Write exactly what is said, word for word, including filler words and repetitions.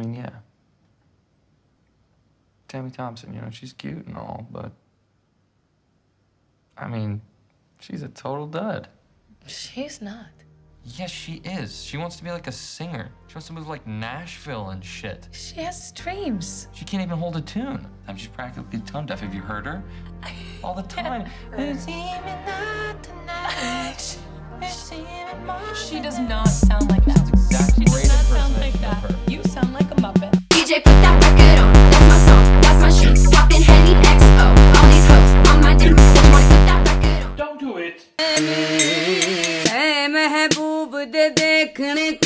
mean, yeah. Tammy Thompson, you know, she's cute and all, but I mean, she's a total dud. She's not. Yes, she is. She wants to be like a singer. She wants to move like Nashville and shit. She has dreams. She can't even hold a tune. I'm she's practically tone deaf. Have you heard her? All the time. She does not sound like that. Sounds exactly She does not sound like of that. her. You sound like a Muppet. D J, put that record on. That's my song. That's my shit. Poppin' Henny X O. All these hoes on my dick. Bitch, wanna put that record on. Don't do it. ऐ महबूब दे देखने